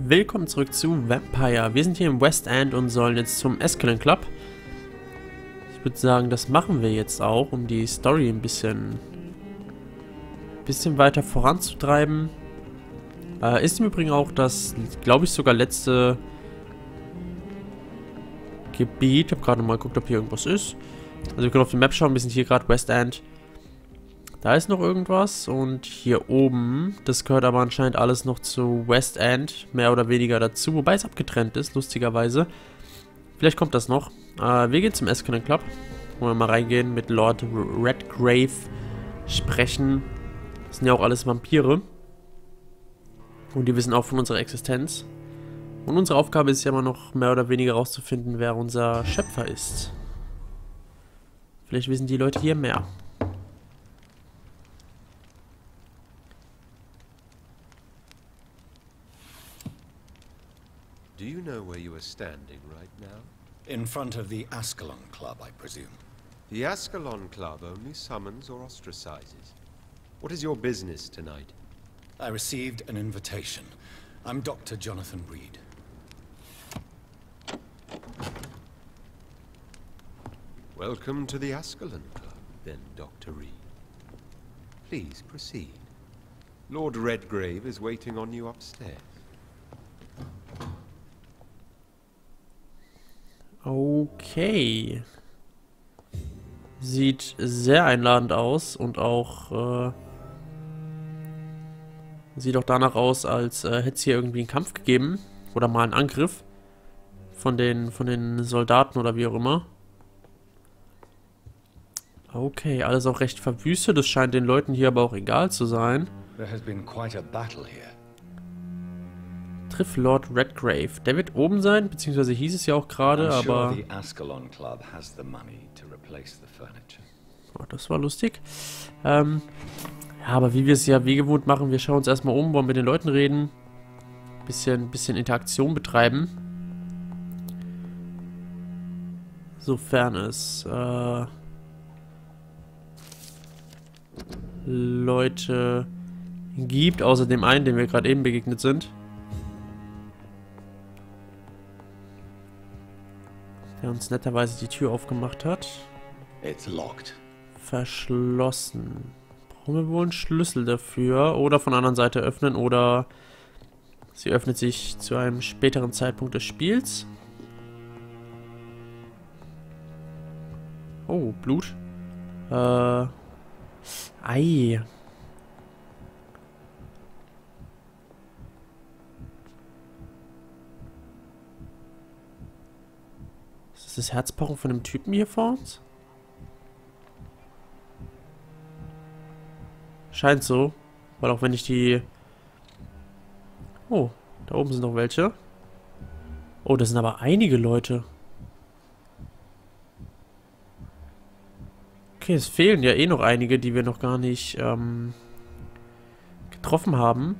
Willkommen zurück zu Vampire. Wir sind hier im West End und sollen jetzt zum Ascalon Club. Ich würde sagen, das machen wir jetzt auch, um die Story ein bisschen weiter voranzutreiben. Ist im Übrigen auch das, glaube ich, sogar letzte Gebiet. Ich habe gerade mal geguckt, ob hier irgendwas ist. Also wir können auf die Map schauen, wir sind hier gerade West End. Da ist noch irgendwas und hier oben, das gehört aber anscheinend alles noch zu West End, mehr oder weniger dazu, wobei es abgetrennt ist, lustigerweise. Vielleicht kommt das noch. Wir gehen zum Ascalon Club, wo wir mal reingehen, mit Lord Redgrave sprechen. Das sind ja auch alles Vampire. Und die wissen auch von unserer Existenz. Und unsere Aufgabe ist ja immer noch mehr oder weniger herauszufinden, wer unser Schöpfer ist. Vielleicht wissen die Leute hier mehr. Do you know where you are standing right now? In front of the Ascalon Club, I presume. The Ascalon Club only summons or ostracizes. What is your business tonight? I received an invitation. I'm Dr. Jonathan Reed. Welcome to the Ascalon Club, then, Dr. Reed. Please proceed. Lord Redgrave is waiting on you upstairs. Okay. Sieht sehr einladend aus und auch sieht auch danach aus, als hätte es hier irgendwie einen Kampf gegeben oder mal einen Angriff von den Soldaten oder wie auch immer. Okay, alles auch recht verwüstet. Das scheint den Leuten hier aber auch egal zu sein. There has been quite a battle here. Triff Lord Redgrave. Der wird oben sein, beziehungsweise hieß es ja auch gerade, aber... The Ascalon Club has the money to replace the furniture. Oh, das war lustig. Ja, aber wie wir es ja wie gewohnt machen, wir schauen uns erstmal um, wollen mit den Leuten reden. Bisschen Interaktion betreiben. Sofern es Leute gibt, außer dem einen, dem wir gerade eben begegnet sind. Der uns netterweise die Tür aufgemacht hat. It's locked. Verschlossen. Brauchen wir wohl einen Schlüssel dafür? Oder von der anderen Seite öffnen, oder sie öffnet sich zu einem späteren Zeitpunkt des Spiels. Oh, Blut. Ei. Ist das Herzpochen von dem Typen hier vor uns? Scheint so. Weil auch wenn ich die... Oh, da oben sind noch welche. Oh, das sind aber einige Leute. Okay, es fehlen ja eh noch einige, die wir noch gar nicht getroffen haben.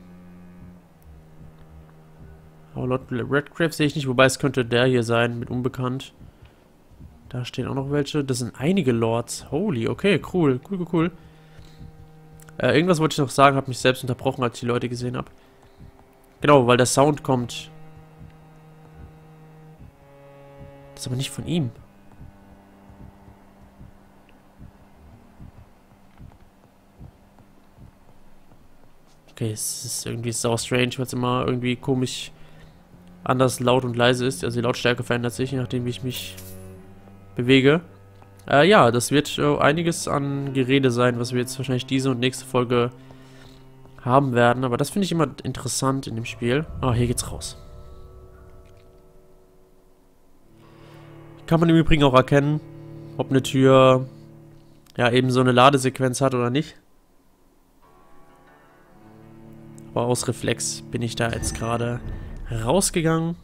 Aber Lord Redgrave sehe ich nicht, wobei es könnte der hier sein, mit Unbekannt. Da stehen auch noch welche. Das sind einige Lords. Holy, okay, cool. Cool. Irgendwas wollte ich noch sagen, habe mich selbst unterbrochen, als ich die Leute gesehen habe. Genau, weil der Sound kommt. Das ist aber nicht von ihm. Okay, es ist irgendwie sau strange, weil es immer irgendwie komisch anders laut und leise ist. Also die Lautstärke verändert sich, je nachdem wie ich mich bewege. Ja, das wird einiges an Gerede sein, was wir jetzt wahrscheinlich diese und nächste Folge haben werden. Aber das finde ich immer interessant in dem Spiel. Ah, hier geht's raus. Kann man im Übrigen auch erkennen, ob eine Tür ja eben so eine Ladesequenz hat oder nicht. Aber aus Reflex bin ich da jetzt gerade rausgegangen.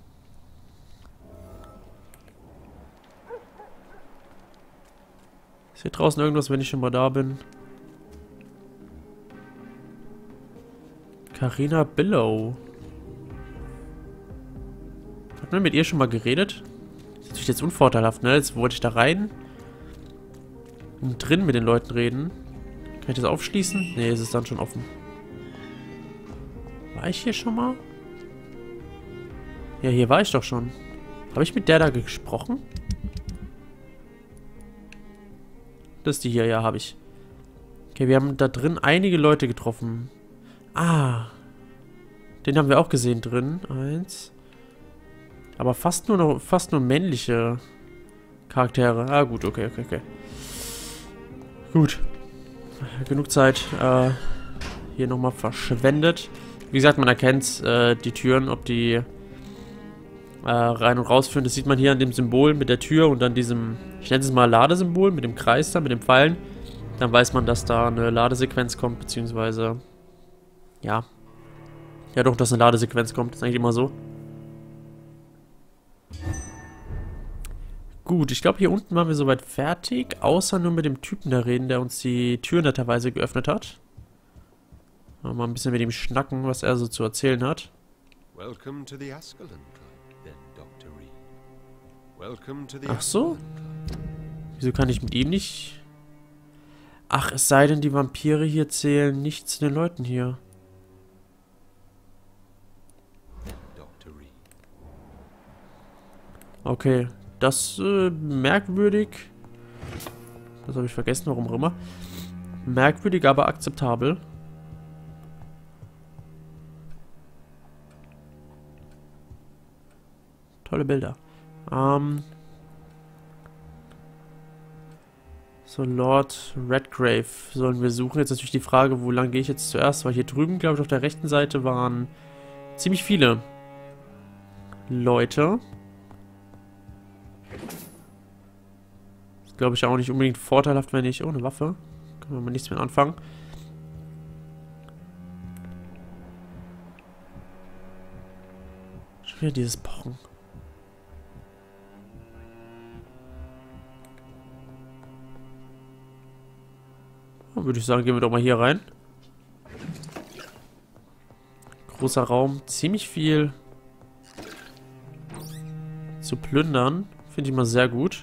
Ist hier draußen irgendwas, wenn ich schon mal da bin? Carina Billow. Hat man mit ihr schon mal geredet? Das ist natürlich jetzt unvorteilhaft, ne? Jetzt wollte ich da rein und drin mit den Leuten reden. Kann ich das aufschließen? Ne, es ist dann schon offen. War ich hier schon mal? Ja, hier war ich doch schon. Habe ich mit der da gesprochen? Das ist die hier, ja, habe ich. Okay, wir haben da drin einige Leute getroffen. Ah. Den haben wir auch gesehen drin. Eins. Aber fast nur männliche Charaktere. Ah, gut, okay. Gut. Genug Zeit hier nochmal verschwendet. Wie gesagt, man erkennt die Türen, ob die rein und rausführen. Das sieht man hier an dem Symbol mit der Tür und dann diesem, ich nenne es mal Ladesymbol mit dem Kreis da, mit dem Pfeilen. Dann weiß man, dass da eine Ladesequenz kommt, beziehungsweise, ja. Ja doch, dass eine Ladesequenz kommt. Das ist eigentlich immer so. Gut, ich glaube, hier unten waren wir soweit fertig, außer nur mit dem Typen da reden, der uns die Tür netterweise geöffnet hat. Mal ein bisschen mit ihm schnacken, was er so zu erzählen hat. Welcome to the Ascalon Club, then, Dr. Reed. Welcome to the Ach so? Wieso kann ich mit ihm nicht... Ach, es sei denn, die Vampire hier zählen nicht zu den Leuten hier. Dr. Reed. Okay, das merkwürdig. Das habe ich vergessen, warum auch immer. Merkwürdig, aber akzeptabel. Tolle Bilder. So, Lord Redgrave sollen wir suchen. Jetzt natürlich die Frage, wo lang gehe ich jetzt zuerst? Weil hier drüben, glaube ich, auf der rechten Seite waren ziemlich viele Leute. Ist, glaube ich, auch nicht unbedingt vorteilhaft, wenn ich... Oh, eine Waffe. Können wir mal nichts mehr anfangen. Schon wieder dieses Pochen. Würde ich sagen, gehen wir doch mal hier rein. Großer Raum, ziemlich viel zu plündern. Finde ich mal sehr gut.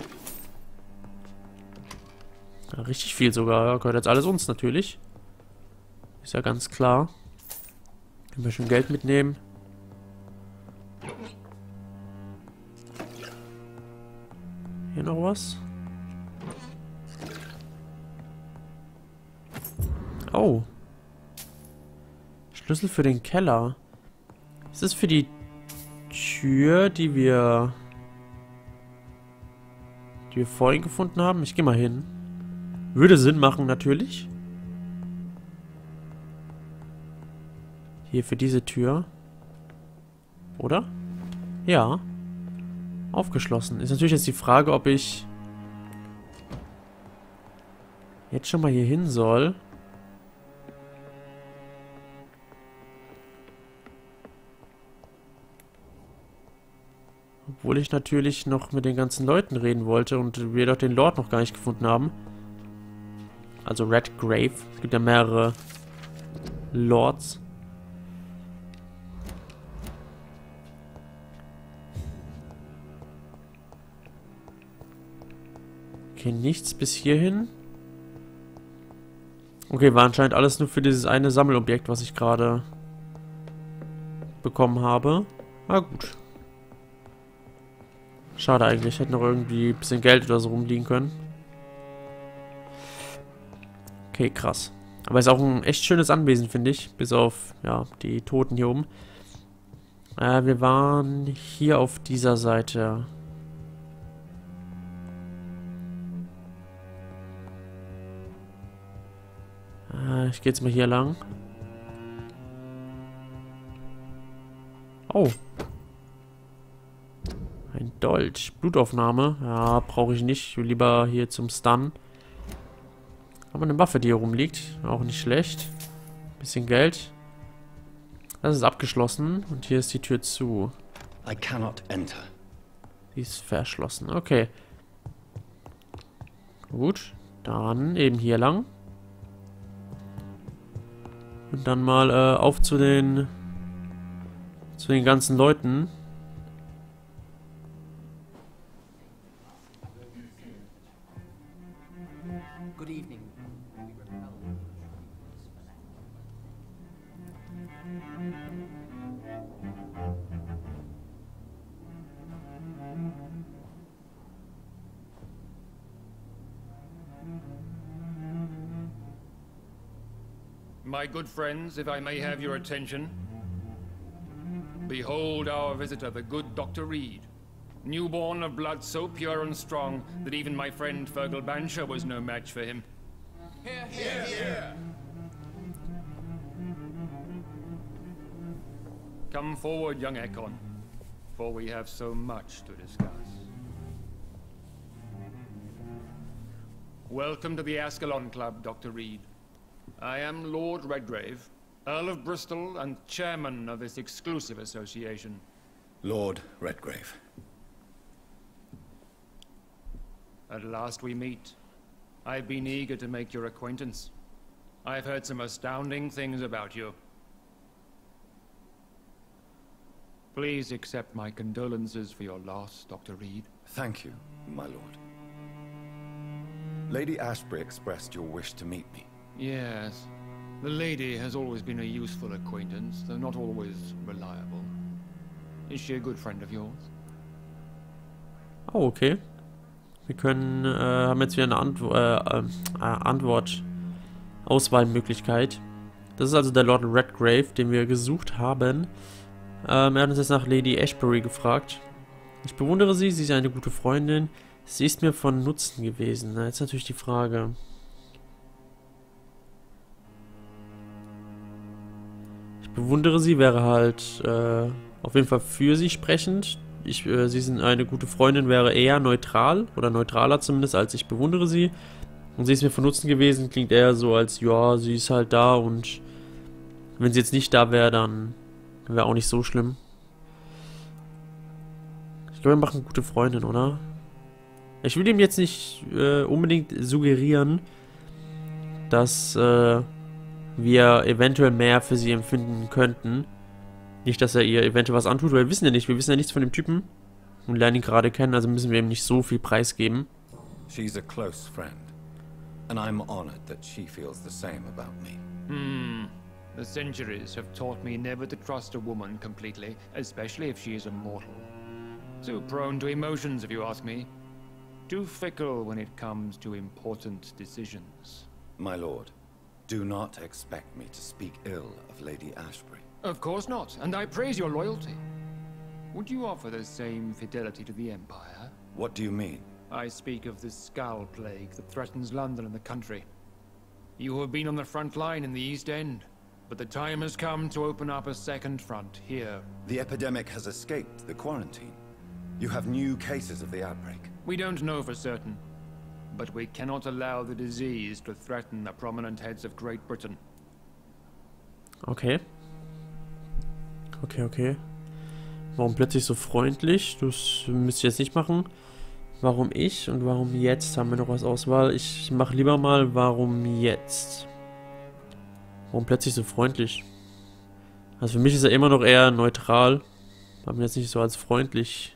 Ja, richtig viel sogar. Ja, gehört jetzt alles uns natürlich. Ist ja ganz klar. Können wir schon Geld mitnehmen. Hier noch was? Oh. Schlüssel für den Keller. Ist das für die Tür, die wir vorhin gefunden haben? Ich gehe mal hin. Würde Sinn machen, natürlich. Hier für diese Tür. Oder? Ja. Aufgeschlossen. Ist natürlich jetzt die Frage, ob ich jetzt schon mal hier hin soll. Obwohl ich natürlich noch mit den ganzen Leuten reden wollte und wir doch den Lord noch gar nicht gefunden haben. Also Redgrave. Es gibt ja mehrere Lords. Okay, nichts bis hierhin. Okay, war anscheinend alles nur für dieses eine Sammelobjekt, was ich gerade bekommen habe. Na gut. Schade eigentlich, hätte noch irgendwie ein bisschen Geld oder so rumliegen können. Okay, krass. Aber ist auch ein echt schönes Anwesen, finde ich. Bis auf, ja, die Toten hier oben. Wir waren hier auf dieser Seite. Ich gehe jetzt mal hier lang. Oh. Ein Dolch. Blutaufnahme. Ja, brauche ich nicht. Ich will lieber hier zum Stun. Aber eine Waffe, die hier rumliegt. Auch nicht schlecht. Bisschen Geld. Das ist abgeschlossen. Und hier ist die Tür zu. I cannot enter. Die ist verschlossen. Okay. Gut. Dann eben hier lang. Und dann mal auf zu den ganzen Leuten. Good evening. My good friends, if I may have your attention. Behold our visitor, the good Dr. Reed. Newborn of blood so pure and strong that even my friend Fergal Bancher was no match for him. Hear, hear, hear. Come forward, young Ekon, for we have so much to discuss. Welcome to the Ascalon Club, Dr. Reed. I am Lord Redgrave, Earl of Bristol and chairman of this exclusive association. Lord Redgrave. At last we meet. I've been eager to make your acquaintance. I've heard some astounding things about you. Please accept my condolences for your loss, Dr. Reed. Thank you, my lord. Lady Ashbury expressed your wish to meet me. Yes. The lady has always been a useful acquaintance, though not always reliable. Is she a good friend of yours? Oh, okay. Wir können, haben jetzt wieder eine Auswahlmöglichkeit. Das ist also der Lord Redgrave, den wir gesucht haben. Er hat uns jetzt nach Lady Ashbury gefragt. Ich bewundere sie, sie ist eine gute Freundin. Sie ist mir von Nutzen gewesen. Na, jetzt natürlich die Frage. Ich bewundere sie, wäre halt auf jeden Fall für sie sprechend. Sie sind eine gute Freundin, wäre eher neutral oder neutraler zumindest, als ich bewundere sie. Und sie ist mir von Nutzen gewesen, klingt eher so, als ja, sie ist halt da und wenn sie jetzt nicht da wäre, dann wäre auch nicht so schlimm. Ich glaube, wir machen gute Freundin, oder? Ich will ihm jetzt nicht unbedingt suggerieren, dass wir eventuell mehr für sie empfinden könnten. Nicht, dass er ihr eventuell was antut, weil wir wissen ja nichts von dem Typen und lernen ihn gerade kennen, also müssen wir ihm nicht so viel preisgeben. She's a close friend, and I'm honored that she feels the same about me. The centuries have taught me never to trust a woman completely, especially if she is a mortal. Too prone to emotions, if you ask me. Too fickle when it comes to important decisions. My lord, do not expect me to speak ill of Lady Ashbury. Of course not, and I praise your loyalty. Would you offer the same fidelity to the Empire? What do you mean? I speak of the Skull Plague that threatens London and the country. You have been on the front line in the East End, but the time has come to open up a second front here. The epidemic has escaped the quarantine. You have new cases of the outbreak. We don't know for certain, but we cannot allow the disease to threaten the prominent heads of Great Britain. Okay. Okay. Warum plötzlich so freundlich? Das müsst ihr jetzt nicht machen. Warum ich und warum jetzt? Haben wir noch was Auswahl? Ich mache lieber mal, warum jetzt? Warum plötzlich so freundlich? Also für mich ist er immer noch eher neutral. Haben wir jetzt nicht so als freundlich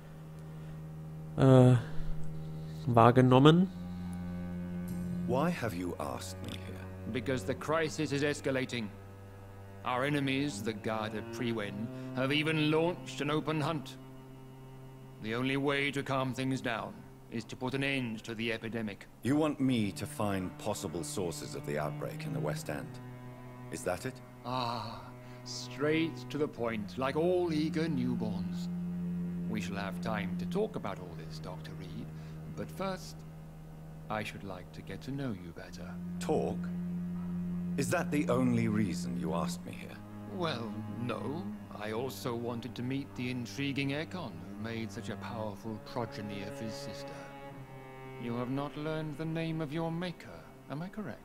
wahrgenommen. Why have you asked me here? Because the crisis is escalating. Our enemies, the Guard of Priwen, have even launched an open hunt. The only way to calm things down is to put an end to the epidemic. You want me to find possible sources of the outbreak in the West End? Is that it? Ah, straight to the point, like all eager newborns. We shall have time to talk about all this, Dr. Reed, but first, I should like to get to know you better. Talk? Is that the only reason you asked me here? Well, no. I also wanted to meet the intriguing Ekon, who made such a powerful progeny of his sister. You have not learned the name of your maker, am I correct?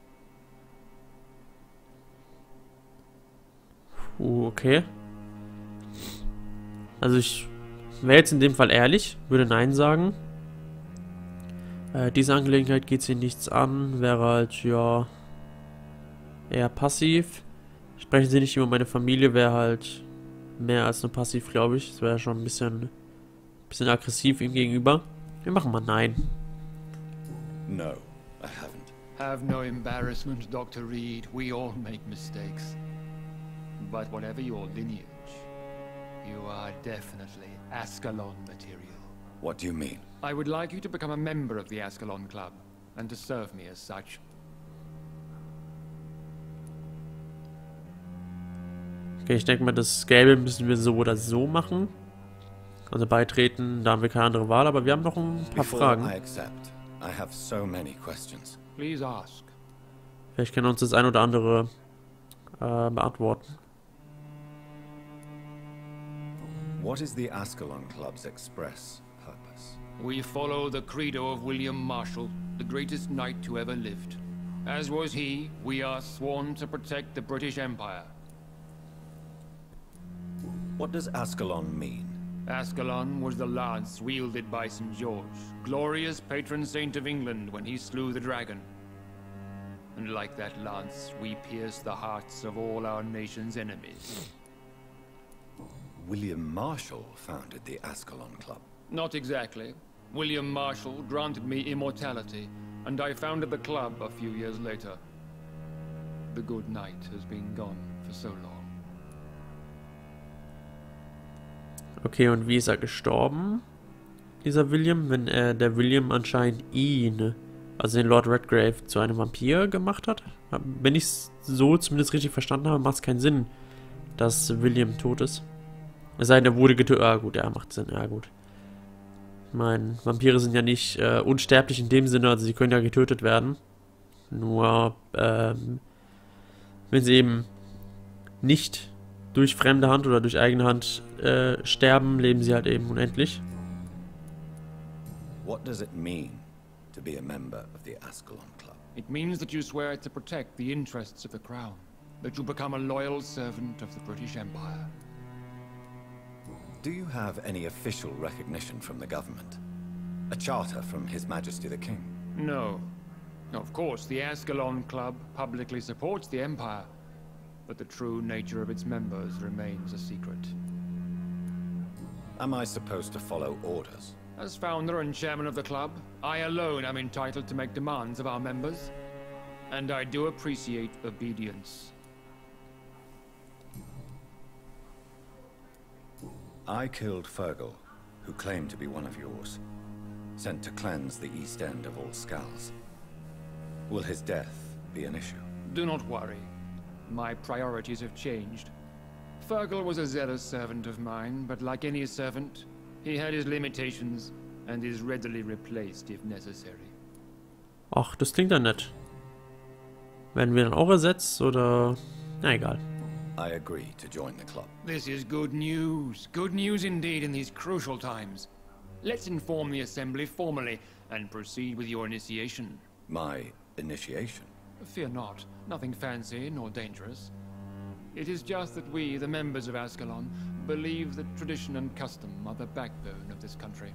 Okay. Also ich wäre jetzt in dem Fall ehrlich, würde Nein sagen. Diese Angelegenheit geht sie nichts an, wäre halt, ja, eher passiv. Sprechen Sie nicht über meine Familie, wäre halt mehr als nur passiv, glaube ich. Das wäre schon ein bisschen aggressiv ihm gegenüber. Wir machen mal Nein. No, I haven't. Have no embarrassment, Dr. Reed. We all make mistakes. But whatever your lineage, you are definitely Ascalon material. What do you mean? I would like you to become a member of the Ascalon Club, and to serve me as such. Okay, ich denke mal, das Gelbe müssen wir so oder so machen. Also beitreten, da haben wir keine andere Wahl, aber wir haben noch ein paar Fragen. I accept, I have so many questions. Please ask. Vielleicht können uns das ein oder andere beantworten. What is the Ascalon Club's express purpose? We follow the credo of William Marshall, the greatest knight who ever lived. As was he, we are sworn to protect the British Empire. What does Ascalon mean? Ascalon was the lance wielded by St. George, glorious patron saint of England when he slew the dragon. And like that lance, we pierce the hearts of all our nation's enemies. William Marshall founded the Ascalon Club. Not exactly. William Marshall granted me immortality, and I founded the club a few years later. The good knight has been gone for so long. Okay, und wie ist er gestorben, dieser William? Wenn der William anscheinend ihn, also den Lord Redgrave, zu einem Vampir gemacht hat? Wenn ich es so zumindest richtig verstanden habe, macht es keinen Sinn, dass William tot ist. Es sei denn, er wurde getötet. Ah, gut, ja, macht Sinn, ja, gut. Ich meine, Vampire sind ja nicht unsterblich in dem Sinne, also sie können ja getötet werden. Nur, wenn sie eben nicht durch fremde Hand oder durch eigene Hand sterben, leben sie halt eben unendlich. What does it mean to be a member of the Ascalon Club? It means that you swear to protect the interests of the crown, that you become a loyal servant of the British Empire. Do you have any official recognition from the government? A charter from His Majesty the King? No. Of course, the Ascalon Club publicly supports the Empire, but the true nature of its members remains a secret. Am I supposed to follow orders? As founder and chairman of the club, I alone am entitled to make demands of our members, and I do appreciate obedience. I killed Fergal, who claimed to be one of yours, sent to cleanse the East End of all Skulls. Will his death be an issue? Do not worry. My priorities have changed. Fergal was a zealous servant of mine, but like any servant, he had his limitations and is readily replaced if necessary. Ach, das klingt ja nett. Werden wir dann auch ersetzt oder... Na egal. I agree to join the club. This is good news. Good news indeed in these crucial times. Let's inform the Assembly formally and proceed with your initiation. My initiation? Fear not. Nothing fancy nor dangerous. It is just that we, the members of Ascalon, believe that tradition and custom are the backbone of this country.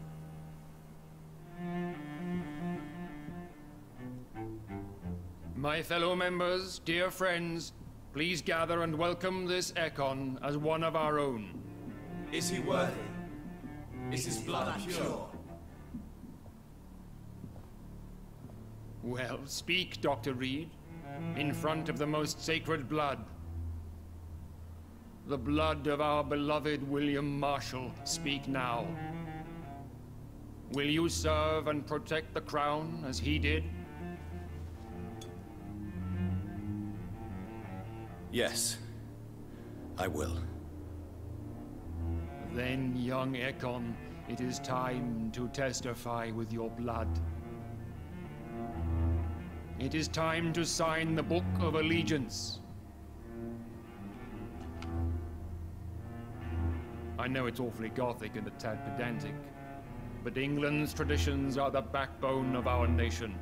My fellow members, dear friends, please gather and welcome this Ekon as one of our own. Is he worthy? Is his blood pure? Well, speak, Dr. Reed, in front of the most sacred blood. The blood of our beloved William Marshall. Speak now. Will you serve and protect the crown as he did? Yes, I will. Then, young Ekon, it is time to testify with your blood. It is time to sign the Book of Allegiance. I know it's awfully gothic and a tad pedantic, but England's traditions are the backbone of our nation.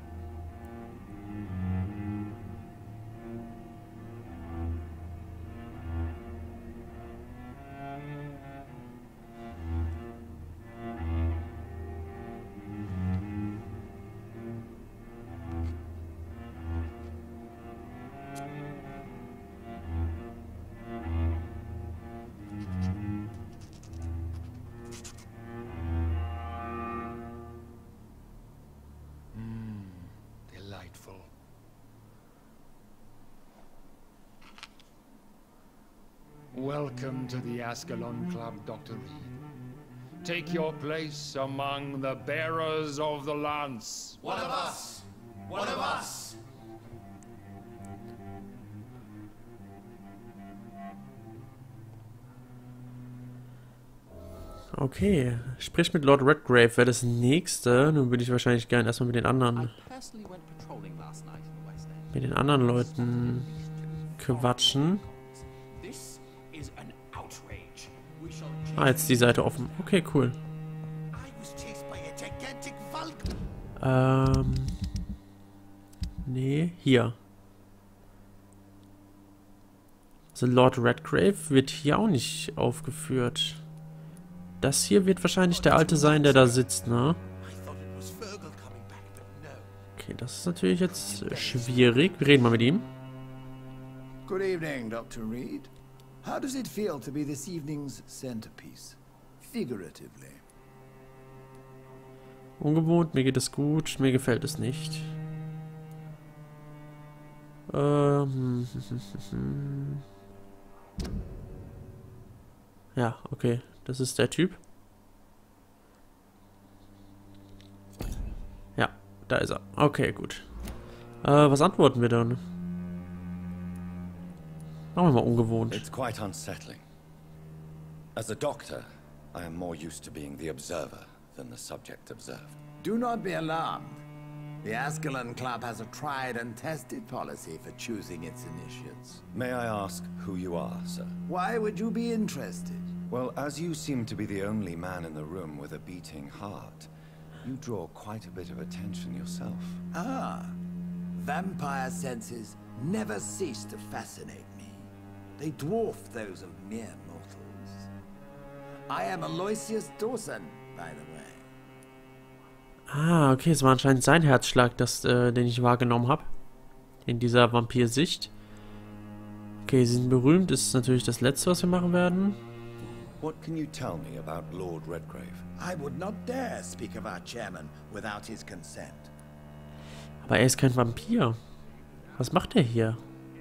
Delightful. Welcome to the Ascalon Club, Dr. Reed. Take your place among the bearers of the lance. One of us! One of us! Okay, sprich mit Lord Redgrave, wäre das nächste. Nun würde ich wahrscheinlich gerne erstmal mit den anderen Leuten quatschen. Jetzt ist die Seite offen. Okay, cool. Nee, hier. Also Lord Redgrave wird hier auch nicht aufgeführt. Das hier wird wahrscheinlich der Alte sein, der da sitzt, ne? Okay, das ist natürlich jetzt schwierig. Wir reden mal mit ihm. Good evening, Dr. Reed. How does it feel to be this evening's centerpiece? Figuratively. Ungewohnt, mir geht es gut, mir gefällt es nicht. Ja, okay. Das ist der Typ. Ja, da ist er. Okay, gut. Was antworten wir dann? Machen wir mal ungewohnt. It's quite unsettling. As a doctor, I am more used to being the observer than the subject observed. Do not be alarmed. The Ascalon Club has a tried and tested policy for choosing its initiates. May I ask who you are, sir? Why would you be interested? Well, as you seem to be the only man in the room with a beating heart, you draw quite a bit of attention yourself. Ah, vampire senses never cease to fascinate me. They dwarf those of mere mortals. I am Aloysius Dawson, by the way. Ah, okay, es war anscheinend sein Herzschlag, den ich wahrgenommen habe. In dieser Vampir-Sicht. Okay, sie sind berühmt, ist natürlich das Letzte, was wir machen werden. What can you tell me about Lord Redgrave? I would not dare speak of our chairman without his consent. Aber er ist kein Vampir. Was macht er hier?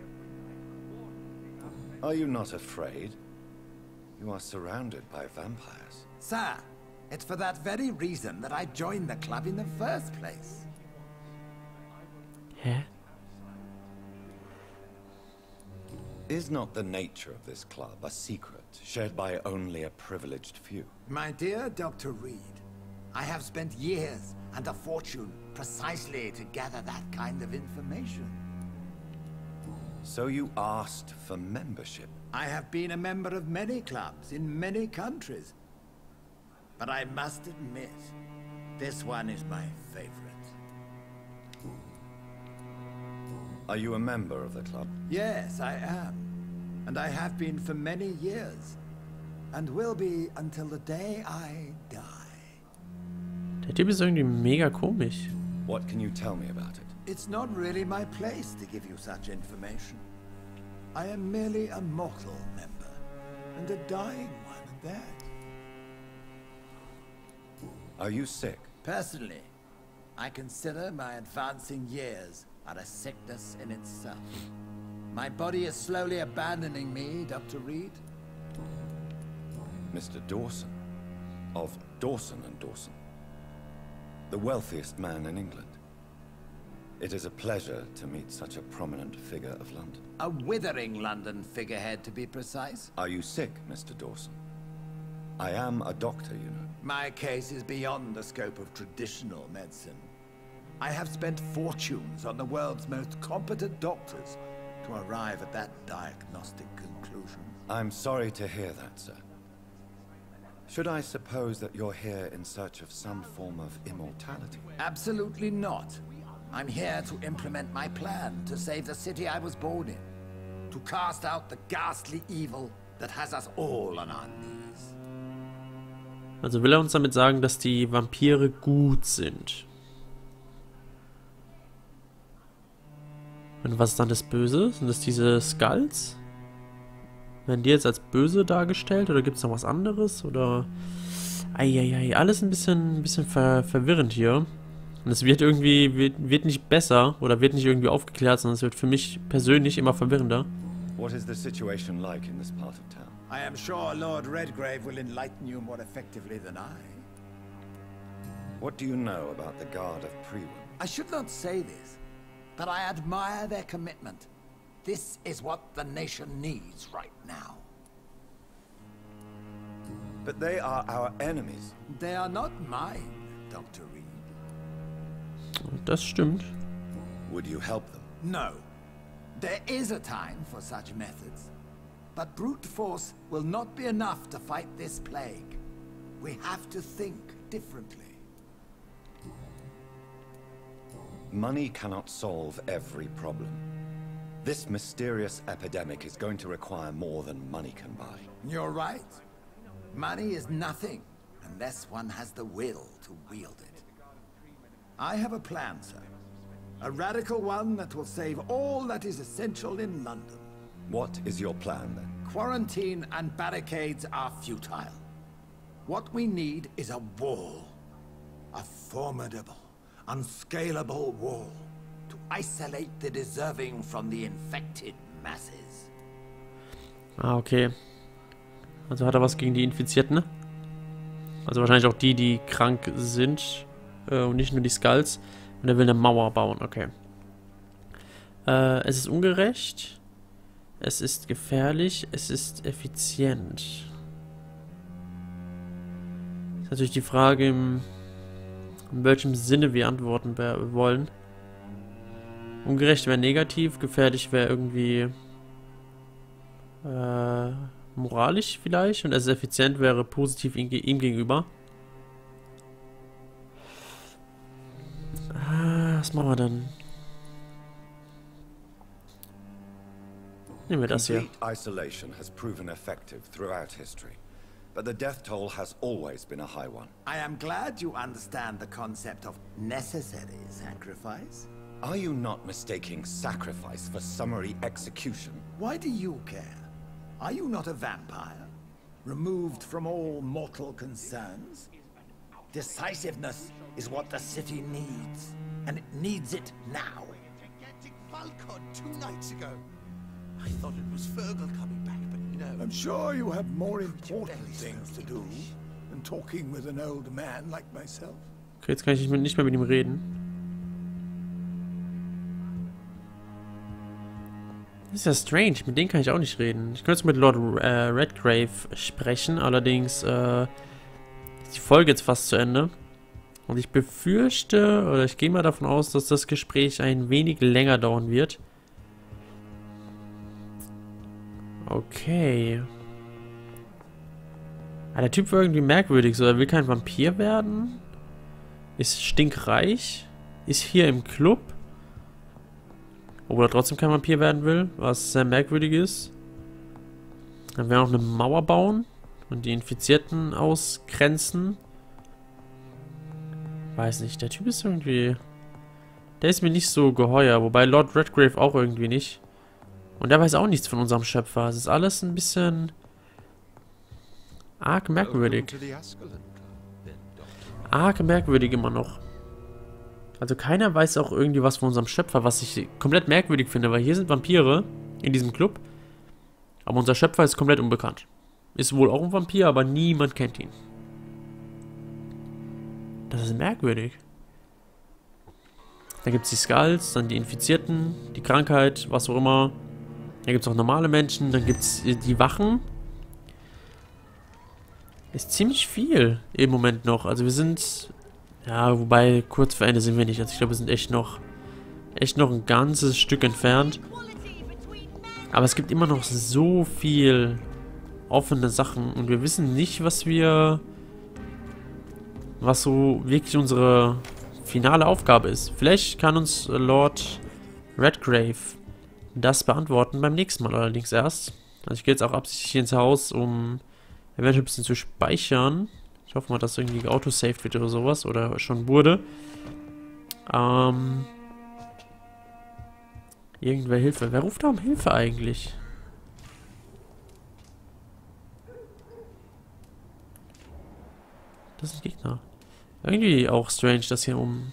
Are you not afraid? You are surrounded by vampires. Sir, it's for that very reason that I joined the club in the first place. Hä? Is not the nature of this club a secret shared by only a privileged few? My dear Dr. Reed, I have spent years and a fortune precisely to gather that kind of information. So you asked for membership? I have been a member of many clubs in many countries. But I must admit, this one is my favorite. Are you a member of the club? Yes, I am. And I have been for many years. And will be until the day I die. Der Typ ist irgendwie mega komisch. What can you tell me about it? It's not really my place to give you such information. I am merely a mortal member, and a dying one at that. Are you sick? Personally, I consider my advancing years are a sickness in itself. My body is slowly abandoning me, Dr. Reed. Mr. Dawson, of Dawson and Dawson, the wealthiest man in England. It is a pleasure to meet such a prominent figure of London. A withering London figurehead, to be precise. Are you sick, Mr. Dawson? I am a doctor, you know. My case is beyond the scope of traditional medicine. I have spent fortunes on the world's most competent doctors to arrive at that diagnostic conclusion. I'm sorry to hear that, sir. Should I suppose that you're here in search of some form of immortality? Absolutely not. I'm here to implement my plan to save the city I was born in. To cast out the ghastly evil that has us all on our knees. Also will er uns damit sagen, dass die Vampire gut sind. Und was ist dann das Böse? Sind das diese Skulls? Werden die jetzt als böse dargestellt? Oder gibt es noch was anderes? Oder... Eieiei, alles ein bisschen verwirrend hier. Und es wird irgendwie, wird nicht besser oder wird nicht irgendwie aufgeklärt, sondern es wird für mich persönlich immer verwirrender. What is the situation like in this part of town? I am sure Lord Redgrave will enlighten you more effectively than I. What do you know about the Guard of Priwen? I should not say this, but I admire their commitment. This is what the nation needs right now. But they are our enemies. They are not mine, Dr. Reed. Das stimmt. Would you help them? No. There is a time for such methods. But brute force will not be enough to fight this plague. We have to think differently. Money cannot solve every problem. This mysterious epidemic is going to require more than money can buy. You're right. Money is nothing unless one has the will to wield it. I have a plan, sir. A radical one that will save all that is essential in London. What is your plan, then? Quarantine and barricades are futile. What we need is a wall. A formidable, unscalable wall. To isolate the deserving from the infected masses. Ah, okay. Also hat er was gegen die Infizierten, ne? Also wahrscheinlich auch die, die krank sind. Und nicht nur die Skulls. Und er will eine Mauer bauen, okay. Es ist ungerecht. Es ist gefährlich. Es ist effizient. Das ist natürlich die Frage, in welchem Sinne wir antworten wollen. Ungerecht wäre negativ. Gefährlich wäre irgendwie moralisch vielleicht. Und es ist effizient wäre positiv ihm gegenüber. Was machen wir dann? Nehmen wir das hier. Complete isolation has proven effective throughout history, but the death toll has always been a high one. I am glad you understand the concept of necessary sacrifice. Are you not mistaking sacrifice for summary execution? Why do you care? Are you not a vampire? Removed from all mortal concerns? Decisiveness is what the city needs, and it needs it now. Gigantic Falcon 2 nights ago. I thought it was Fergal coming back, but no. I'm sure you have more important things to do than talking with an old man like myself. Okay, jetzt kann ich nicht mehr mit ihm reden. Das ist ja strange, mit denen kann ich auch nicht reden. Ich könnte mit Lord Redgrave sprechen, allerdings ist die Folge jetzt fast zu Ende. Und ich befürchte, oder ich gehe mal davon aus, dass das Gespräch ein wenig länger dauern wird. Okay. Ah, der Typ war irgendwie merkwürdig, so er will kein Vampir werden. Ist stinkreich. Ist hier im Club. Obwohl er trotzdem kein Vampir werden will, was sehr merkwürdig ist. Dann werden wir noch eine Mauer bauen und die Infizierten ausgrenzen. Weiß nicht, der Typ ist irgendwie... Der ist mir nicht so geheuer, wobei Lord Redgrave auch irgendwie nicht. Und der weiß auch nichts von unserem Schöpfer. Es ist alles ein bisschen... arg merkwürdig. Arg merkwürdig immer noch. Also keiner weiß auch irgendwie was von unserem Schöpfer, was ich komplett merkwürdig finde, weil hier sind Vampire in diesem Club. Aber unser Schöpfer ist komplett unbekannt. Ist wohl auch ein Vampir, aber niemand kennt ihn. Das ist merkwürdig. Da gibt es die Skulls, dann die Infizierten, die Krankheit, was auch immer. Da gibt es auch normale Menschen, dann gibt es die Wachen. Ist ziemlich viel im Moment noch. Also wir sind... Ja, wobei kurz vor Ende sind wir nicht. Also ich glaube, wir sind echt noch ein ganzes Stück entfernt. Aber es gibt immer noch so viel offene Sachen. Und wir wissen nicht, was so wirklich unsere finale Aufgabe ist. Vielleicht kann uns Lord Redgrave das beantworten beim nächsten Mal allerdings erst. Also ich gehe jetzt auch absichtlich ins Haus, um eventuell ein bisschen zu speichern. Ich hoffe mal, dass irgendwie autosaved wird oder sowas. Oder schon wurde. Irgendwer Hilfe. Wer ruft da um Hilfe eigentlich? Das ist ein Gegner. Irgendwie auch strange, dass hier um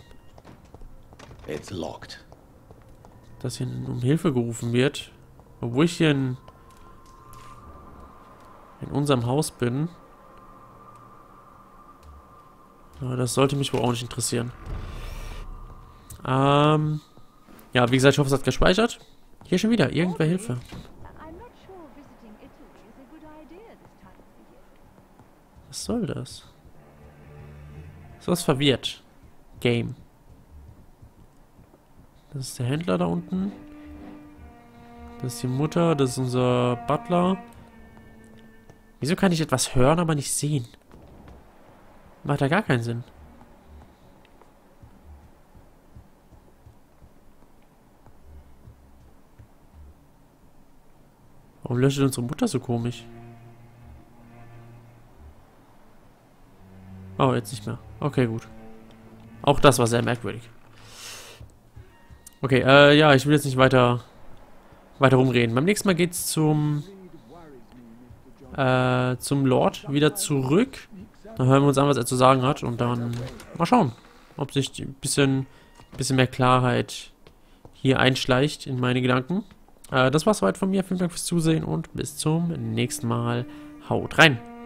Hilfe gerufen wird. Obwohl ich hier in unserem Haus bin. Aber das sollte mich wohl auch nicht interessieren. Ja, wie gesagt, ich hoffe, es hat gespeichert. Hier schon wieder, irgendwer Hilfe. Was soll das? So was verwirrt. Game. Das ist der Händler da unten. Das ist die Mutter, das ist unser Butler. Wieso kann ich etwas hören, aber nicht sehen? Macht ja gar keinen Sinn. Warum löscht unsere Mutter so komisch? Oh, jetzt nicht mehr. Okay, gut. Auch das war sehr merkwürdig. Okay, ja, ich will jetzt nicht weiter rumreden. Beim nächsten Mal geht's zum Lord wieder zurück. Dann hören wir uns an, was er zu sagen hat. Und dann mal schauen, ob sich ein bisschen mehr Klarheit hier einschleicht in meine Gedanken. Das war's soweit von mir. Vielen Dank fürs Zusehen und bis zum nächsten Mal. Haut rein!